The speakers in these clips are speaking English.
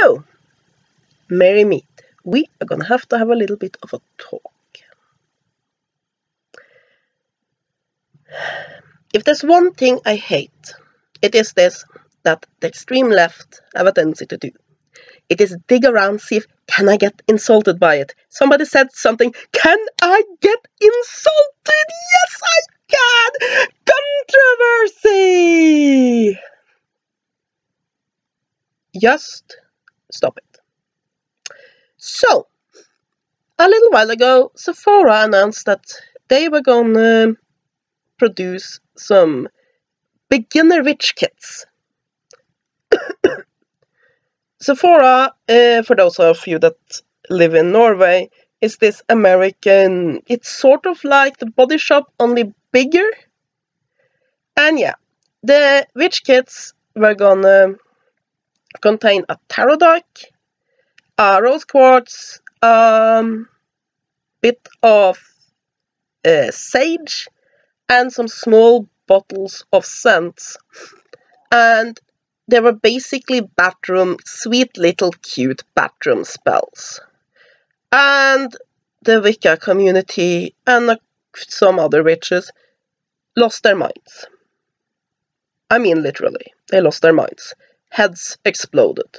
So, merry meet. We are gonna have to have a little bit of a talk. If there's one thing I hate, it is this that the extreme left have a tendency to do. It is dig around, see if, can I get insulted by it? Somebody said something, can I get insulted? Yes, I can! Controversy! Just stop it. So, a little while ago, Sephora announced that they were gonna produce some beginner witch kits. Sephora, for those of you that live in Norway, is this American, it's sort of like the Body Shop, only bigger. And yeah, the witch kits were gonna contain a tarot deck, a rose quartz, bit of sage, and some small bottles of scents. And they were basically sweet little cute bathroom spells. And the Wicca community and some other witches lost their minds. I mean literally, they lost their minds. Heads exploded.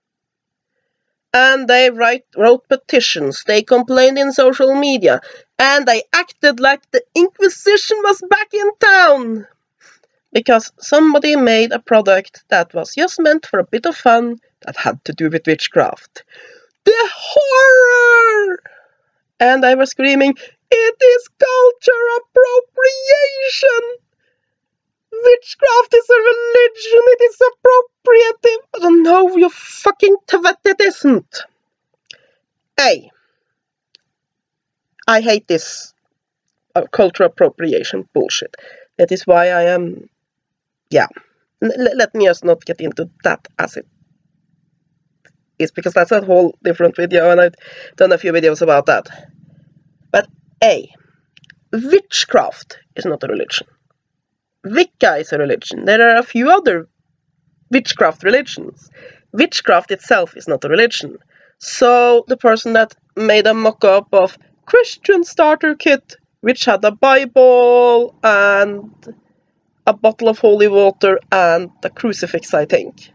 And they wrote petitions, they complained in social media, and they acted like the Inquisition was back in town. Because somebody made a product that was just meant for a bit of fun that had to do with witchcraft. The horror! And I was screaming, it is culture appropriation! Witchcraft is a religion, it is appropriative. Oh no, you fucking twat, it isn't. Hey, I hate this cultural appropriation bullshit. That is why I am, yeah. Let me just not get into that as it is, because that's a whole different video, and I've done a few videos about that. But hey, witchcraft is not a religion. Wicca is a religion. There are a few other witchcraft religions. Witchcraft itself is not a religion. So the person that made a mock-up of Christian starter kit, which had a Bible and a bottle of holy water and a crucifix, I think.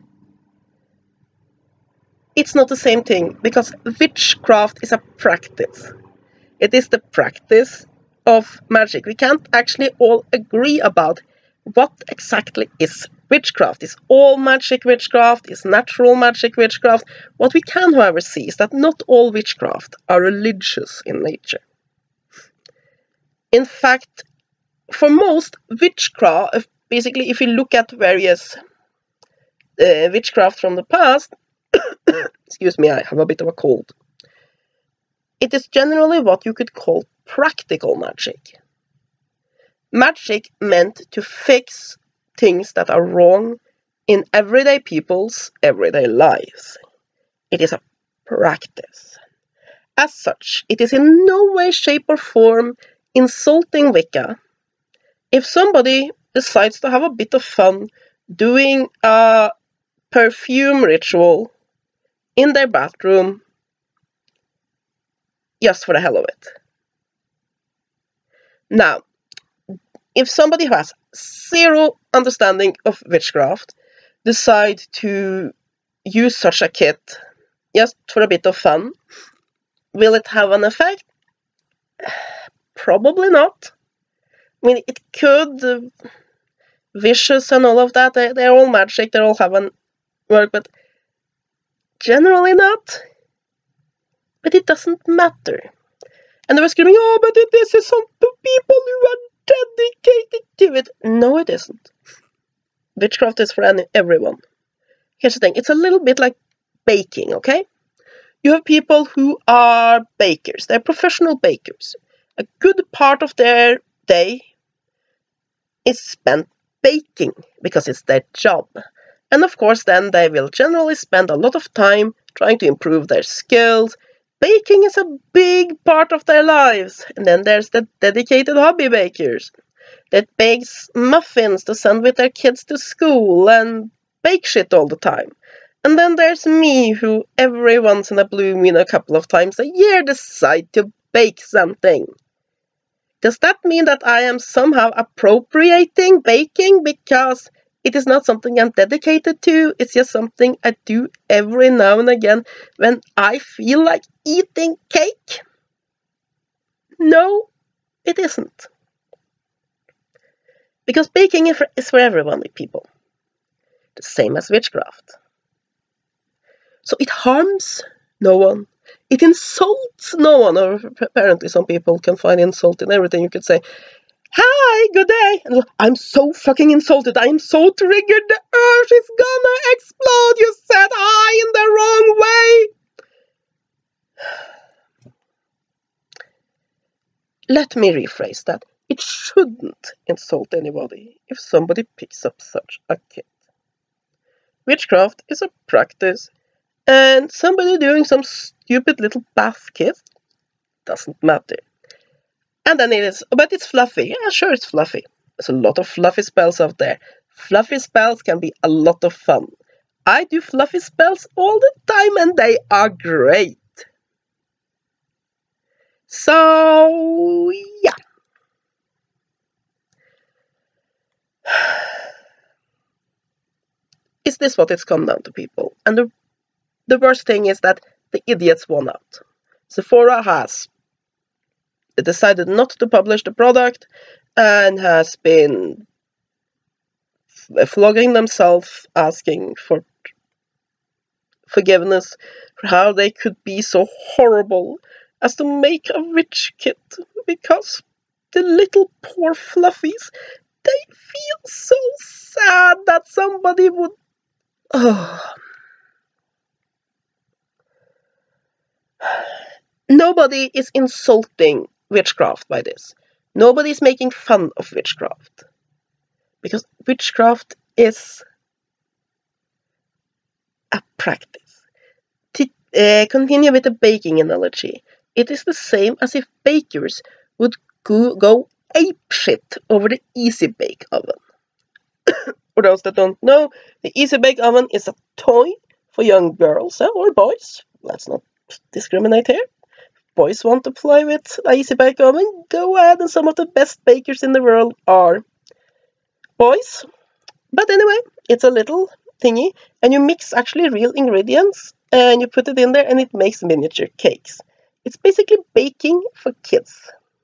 It's not the same thing, because witchcraft is a practice. It is the practice of magic. We can't actually all agree about what exactly is witchcraft. Is all magic witchcraft? Is natural magic witchcraft? What we can, however, see is that not all witchcraft are religious in nature. In fact, for most witchcraft, basically if you look at various witchcraft from the past, excuse me, I have a bit of a cold. It is generally what you could call practical magic. Magic meant to fix things that are wrong in everyday people's everyday lives. It is a practice. As such, it is in no way, shape or form insulting Wicca if somebody decides to have a bit of fun doing a perfume ritual in their bathroom just for the hell of it. Now, if somebody who has zero understanding of witchcraft decide to use such a kit just for a bit of fun, will it have an effect? Probably not. I mean, it could. Vicious and all of that, they're all magic, they all have an work, but generally not. But it doesn't matter. And they were screaming, oh, but this is some people who are dedicated to it. No, it isn't. Witchcraft is for everyone. Here's the thing, it's a little bit like baking, okay? You have people who are bakers, they're professional bakers. A good part of their day is spent baking, because it's their job. And of course then they will generally spend a lot of time trying to improve their skills. Baking is a big part of their lives. And then there's the dedicated hobby bakers that bakes muffins to send with their kids to school and bake shit all the time. And then there's me, who every once in a blue moon, a couple of times a year, decide to bake something. Does that mean that I am somehow appropriating baking because it is not something I'm dedicated to? It's just something I do every now and again when I feel like eating cake? No, it isn't. Because baking is for everyone, people. The same as witchcraft. So it harms no one. It insults no one. Or apparently some people can find insult in everything. You could say, "Hi, good day." And I'm so fucking insulted. I am so triggered. The earth is gonna explode. You said "hi" in the wrong way. Let me rephrase that. It shouldn't insult anybody if somebody picks up such a kit. Witchcraft is a practice, and somebody doing some stupid little bath kit doesn't matter. And then but it's fluffy. Yeah, sure, it's fluffy. There's a lot of fluffy spells out there. Fluffy spells can be a lot of fun. I do fluffy spells all the time, and they are great. So, yeah. Is this what it's come down to, people? And the worst thing is that the idiots won out. Sephora has decided not to publish the product and has been flogging themselves, asking for forgiveness for how they could be so horrible as to make a witch kit, because the little poor fluffies, they feel so sad that somebody would... Nobody is insulting witchcraft by this. Nobody is making fun of witchcraft. Because witchcraft is a practice. To continue with the baking analogy, it is the same as if bakers would go apeshit over the Easy Bake Oven. For those that don't know, the Easy Bake Oven is a toy for young girls or boys. Let's not discriminate here. Boys want to play with an Easy Bake Oven, go ahead, and some of the best bakers in the world are boys. But anyway, it's a little thingy, and you mix actually real ingredients, and you put it in there, and it makes miniature cakes. It's basically baking for kids.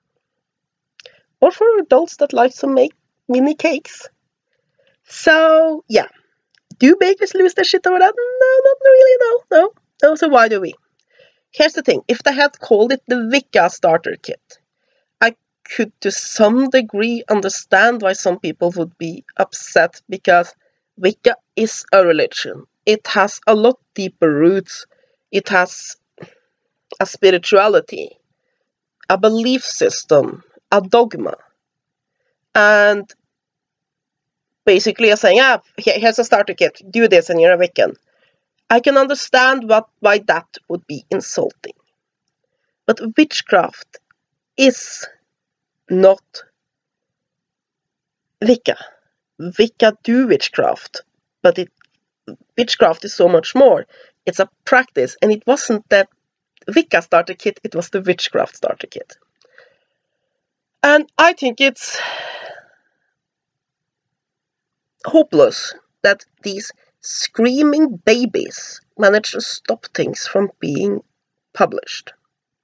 Or for adults that like to make mini cakes. So, yeah. Do bakers lose their shit over that? No, not really, no. So why do we? Here's the thing. If they had called it the Wicca starter kit, I could to some degree understand why some people would be upset, because Wicca is a religion. It has a lot deeper roots. It has a spirituality, a belief system, a dogma. And basically you're saying, here's a starter kit, do this and you're a Wiccan. I can understand why that would be insulting. But witchcraft is not Wicca. Wicca do witchcraft, but witchcraft is so much more. It's a practice, and it wasn't the Wicca starter kit, it was the witchcraft starter kit. And I think it's hopeless that these screaming babies manage to stop things from being published.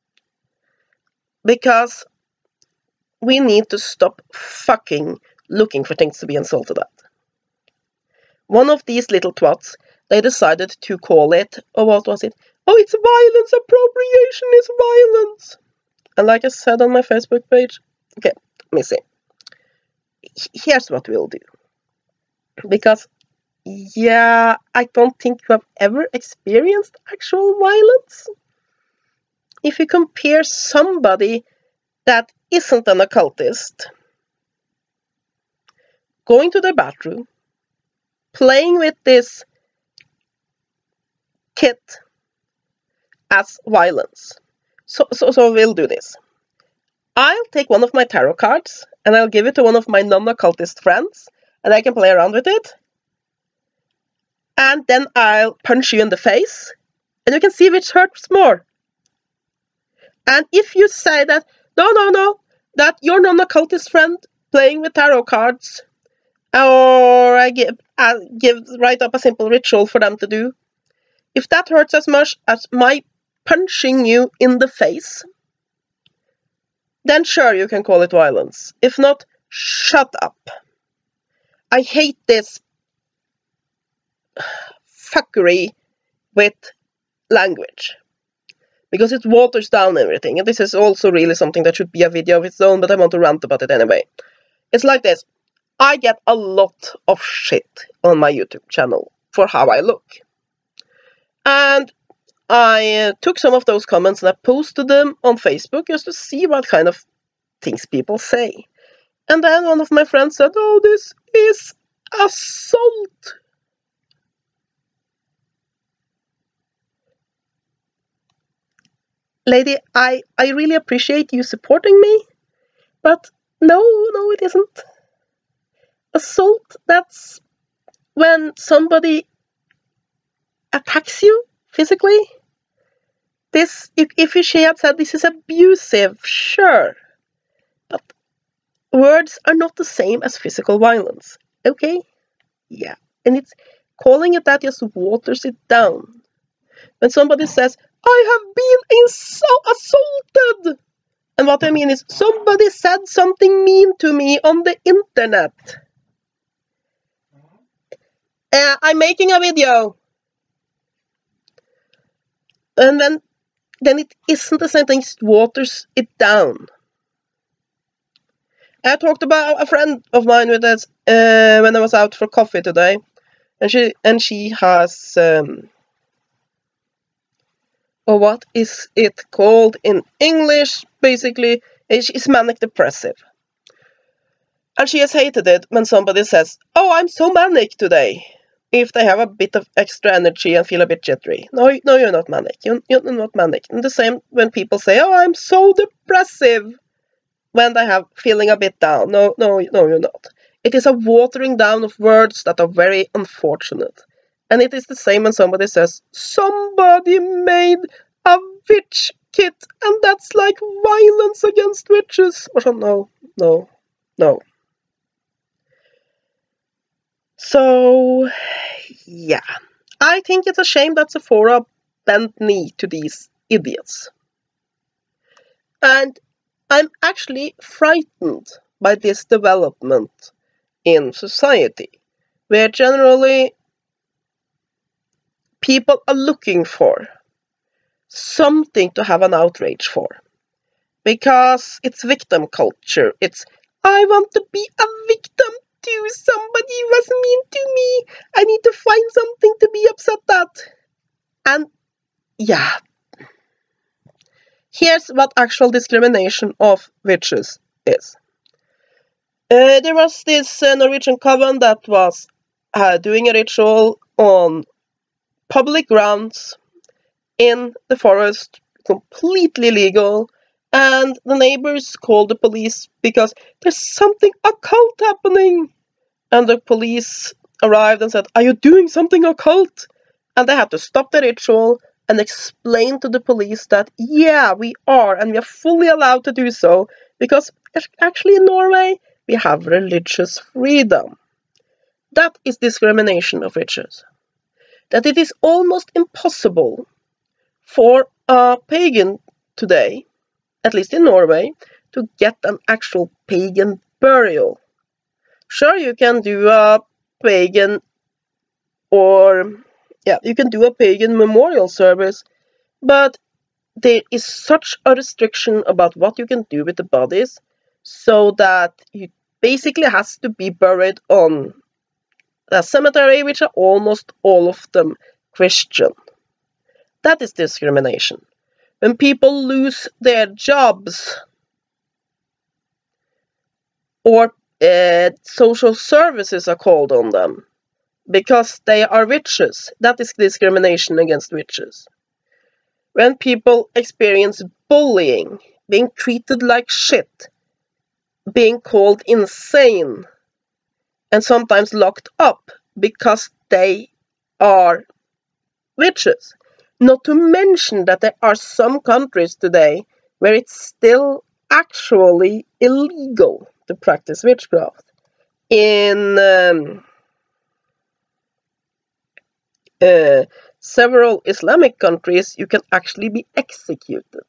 Because we need to stop fucking looking for things to be insulted at. One of these little twats, they decided to call it, what was it? It's violence, appropriation is violence. And like I said on my Facebook page, okay, let me see. Here's what we'll do. Because, I don't think you have ever experienced actual violence. If you compare somebody that isn't an occultist going to their bathroom, playing with this kit as violence. So we'll do this. I'll take one of my tarot cards and I'll give it to one of my non-occultist friends, and I can play around with it. and then I'll punch you in the face, and you can see which hurts more. And if you say that, no, that your non-occultist friend playing with tarot cards, or I write up a simple ritual for them to do, if that hurts as much as my punching you in the face, then sure, you can call it violence. If not, shut up. I hate this fuckery with language, because it waters down everything. And this is also really something that should be a video of its own, but I want to rant about it anyway. It's like this. I get a lot of shit on my YouTube channel for how I look. And I took some of those comments and I posted them on Facebook just to see what kind of things people say. And then one of my friends said, oh, this is assault. Lady, I really appreciate you supporting me, but no, it isn't. Assault, that's when somebody attacks you physically. This, if she had said this is abusive, sure, but words are not the same as physical violence, okay? Yeah, and it's calling it that just waters it down. When somebody says, I have been assaulted, and what I mean is somebody said something mean to me on the internet. I'm making a video. And then it isn't the same thing, it waters it down. I talked about a friend of mine with this when I was out for coffee today, and she has what is it called in English? Basically, she's manic depressive, and she has hated it when somebody says, "Oh, I'm so manic today." If they have a bit of extra energy and feel a bit jittery. No, you're not manic. You're not manic. And the same when people say, "Oh, I'm so depressive," when they have feeling a bit down. No, you're not. It is a watering down of words that are very unfortunate. And it is the same when somebody says, somebody made a witch kit and that's like violence against witches. Or so, no. So, yeah. I think it's a shame that Sephora bent knee to these idiots. And I'm actually frightened by this development in society, where generally people are looking for something to have an outrage for. Because it's victim culture. It's, I want to be a victim too. Somebody was mean to me. I need to find something to be upset at. And yeah. Here's what actual discrimination of witches is. There was this Norwegian coven that was doing a ritual on public grounds in the forest, completely legal, and the neighbors called the police because there's something occult happening. And the police arrived and said, are you doing something occult? And they had to stop the ritual and explain to the police that, yeah, we are, and we are fully allowed to do so, because actually in Norway, we have religious freedom. That is discrimination of witches. That it is almost impossible for a pagan today, at least in Norway, to get an actual pagan burial. Sure, you can do a pagan you can do a pagan memorial service, but there is such a restriction about what you can do with the bodies, so that you basically has to be buried on a cemetery, which are almost all of them Christian. That is discrimination. When people lose their jobs, or social services are called on them, because they are witches, that is discrimination against witches. When people experience bullying, being treated like shit, being called insane, and sometimes locked up because they are witches. Not to mention that there are some countries today where it's still actually illegal to practice witchcraft. In several Islamic countries, you can actually be executed.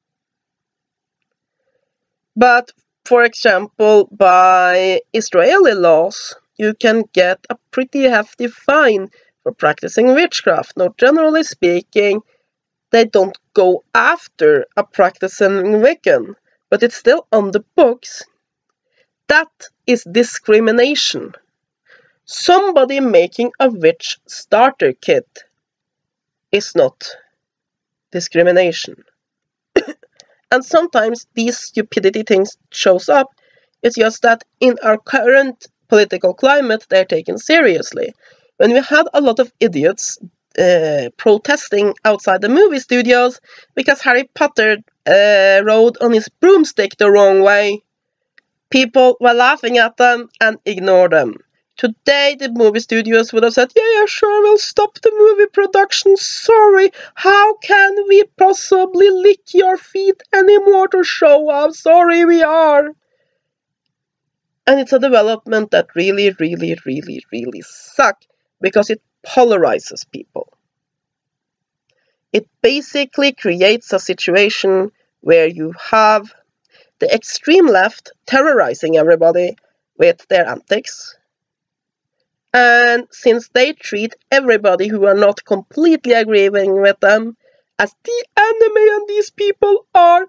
But, for example, by Israeli laws, you can get a pretty hefty fine for practicing witchcraft. Now, generally speaking, they don't go after a practicing Wiccan, but it's still on the books. That is discrimination. Somebody making a witch starter kit is not discrimination. And sometimes these stupidity things shows up. It's just that in our current political climate, they're taken seriously. When we had a lot of idiots protesting outside the movie studios because Harry Potter rode on his broomstick the wrong way, people were laughing at them and ignored them. Today, the movie studios would have said, yeah, sure, we'll stop the movie production. Sorry, how can we possibly lick your feet anymore to show off? Sorry, we are. And it's a development that really, really, really, really sucks because it polarizes people. It basically creates a situation where you have the extreme left terrorizing everybody with their antics. And since they treat everybody who are not completely agreeing with them as the enemy, and these people are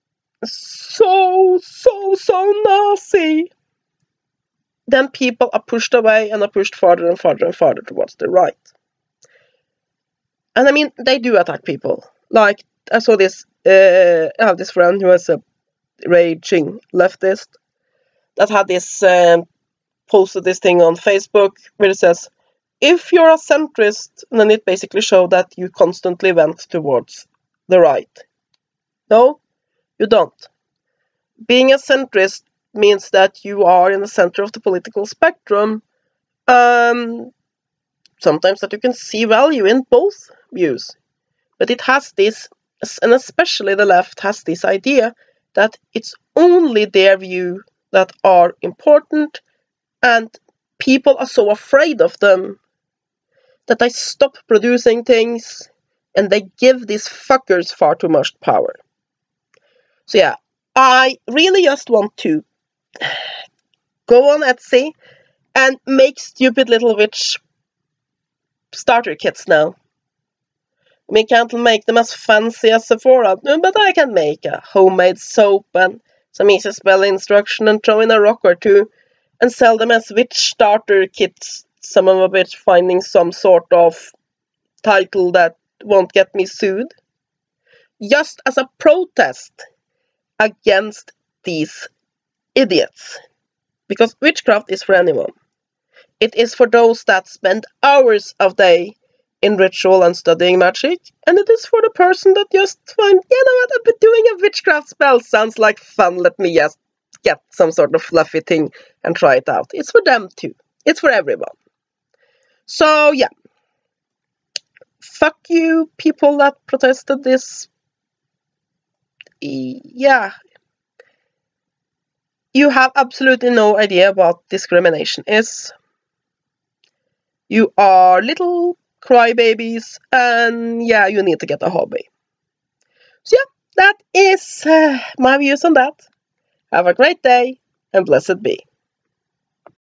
so Nazi, then people are pushed away and are pushed farther and farther and farther towards the right. And I mean, they do attack people. Like, I saw this, I have this friend who was a raging leftist that had this posted this thing on Facebook where it says, if you're a centrist, then it basically showed that you constantly went towards the right. No, you don't. Being a centrist means that you are in the center of the political spectrum. Sometimes that you can see value in both views. But it has this, and especially the left has this idea that it's only their view that are important, and people are so afraid of them that they stop producing things and they give these fuckers far too much power. So yeah, I really just want to go on Etsy and make stupid little witch starter kits now. We can't make them as fancy as Sephora, but I can make a homemade soap and some easy spell instruction and throw in a rock or two and sell them as witch starter kits, some of which finding some sort of title that won't get me sued. Just as a protest against these idiots. Because witchcraft is for anyone. It is for those that spend hours of day in ritual and studying magic, and it is for the person that just find, you know what, I've been doing a witchcraft spell, sounds like fun, let me just get some sort of fluffy thing and try it out. It's for them too. It's for everyone. So yeah. Fuck you, people that protested this. Yeah. You have absolutely no idea what discrimination is. You are little crybabies, and yeah, you need to get a hobby. So yeah, that is my views on that. Have a great day, and blessed be.